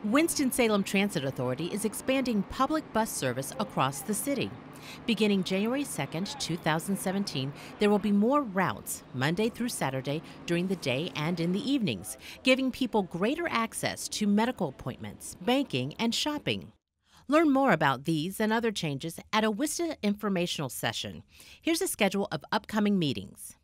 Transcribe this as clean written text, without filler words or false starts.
Winston-Salem Transit Authority is expanding public bus service across the city. Beginning January 2nd, 2017, there will be more routes Monday through Saturday during the day and in the evenings, giving people greater access to medical appointments, banking, and shopping. Learn more about these and other changes at a WSTA informational session. Here's a schedule of upcoming meetings.